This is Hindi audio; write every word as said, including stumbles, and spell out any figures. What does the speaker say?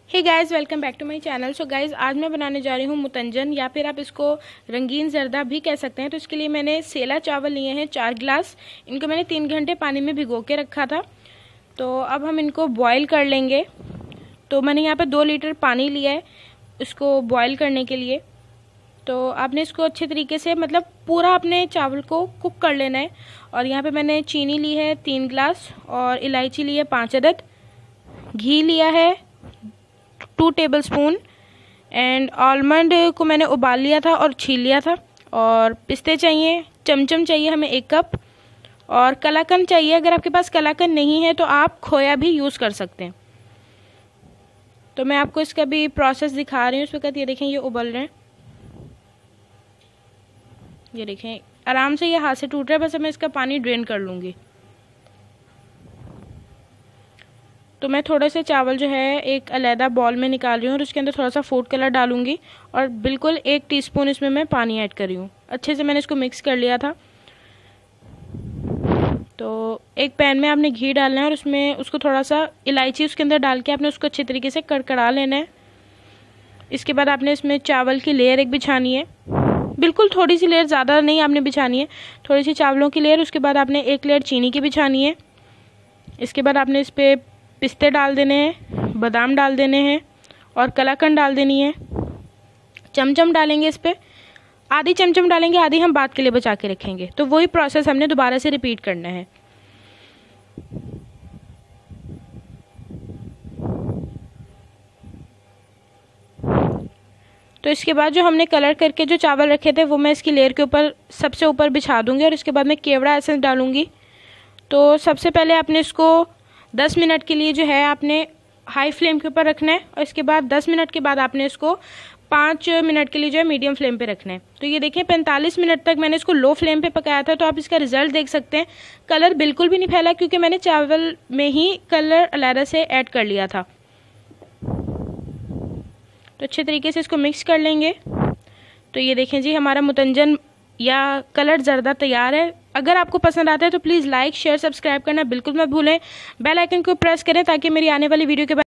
Hey guys, welcome back to my channel. So guys, आज मैं बनाने जा रही हूँ मुतंजन, या फिर आप इसको रंगीन जर्दा भी कह सकते हैं। तो इसके लिए मैंने सेला चावल लिए हैं चार गिलास। इनको मैंने तीन घंटे पानी में भिगो के रखा था। तो अब हम इनको बॉईल कर लेंगे। तो मैंने यहाँ पे दो लीटर पानी लिया है इसको बॉईल करने के लिए। तो आपने इसको अच्छे तरीके से मतलब पूरा अपने चावल को कुक कर लेना है। और यहाँ पे मैंने चीनी ली है तीन गिलास, और इलायची ली है पाँच अदद, घी लिया है टू टेबलस्पून, एंड आलमंड को मैंने उबाल लिया था और छील लिया था। और पिस्ते चाहिए, चमचम चाहिए हमें एक कप, और कलाकंद चाहिए। अगर आपके पास कलाकंद नहीं है तो आप खोया भी यूज़ कर सकते हैं। तो मैं आपको इसका भी प्रोसेस दिखा रही हूँ। इस वक्त ये देखें, ये उबल रहे हैं, ये देखें आराम से, ये हाथ से टूट रहा है। बस मैं इसका पानी ड्रेन कर लूँगी। तो मैं थोड़े से चावल जो है एक अलहदा बॉल में निकाल रही हूँ और उसके अंदर थोड़ा सा फूड कलर डालूंगी, और बिल्कुल एक टीस्पून इसमें मैं पानी ऐड कर रही हूँ। अच्छे से मैंने इसको मिक्स कर लिया था। तो एक पैन में आपने घी डालना है और उसमें उसको थोड़ा सा इलायची उसके अंदर डाल के आपने उसको अच्छे तरीके से कड़कड़ा लेना है। इसके बाद आपने इसमें चावल की लेयर एक बिछानी है, बिल्कुल थोड़ी सी लेयर, ज़्यादा नहीं आपने बिछानी है, थोड़ी सी चावलों की लेयर। उसके बाद आपने एक लेयर चीनी की बिछानी है। इसके बाद आपने इस पर पिस्ते डाल देने हैं, बादाम डाल देने हैं, और कलाकंद डाल देनी है। चमचम डालेंगे इस पर, आधी चमचम डालेंगे, आधी हम बाद के लिए बचा के रखेंगे। तो वही प्रोसेस हमने दोबारा से रिपीट करना है। तो इसके बाद जो हमने कलर करके जो चावल रखे थे वो मैं इसकी लेयर के ऊपर सबसे ऊपर बिछा दूंगी, और इसके बाद मैं केवड़ा एसेंस डालूंगी। तो सबसे पहले आपने इसको दस मिनट के लिए जो है आपने हाई फ्लेम के ऊपर रखना है, और इसके बाद दस मिनट के बाद आपने इसको पाँच मिनट के लिए जो है मीडियम फ्लेम पे रखना है। तो ये देखें, पैंतालीस मिनट तक मैंने इसको लो फ्लेम पे पकाया था। तो आप इसका रिजल्ट देख सकते हैं, कलर बिल्कुल भी नहीं फैला, क्योंकि मैंने चावल में ही कलर अलहदा से ऐड कर लिया था। तो अच्छे तरीके से इसको मिक्स कर लेंगे। तो ये देखें जी, हमारा मुतंजन या कलर जर्दा तैयार है। अगर आपको पसंद आता है तो प्लीज़ लाइक शेयर सब्सक्राइब करना बिल्कुल मत भूलें। बेल आइकन को प्रेस करें ताकि मेरी आने वाली वीडियो के बाद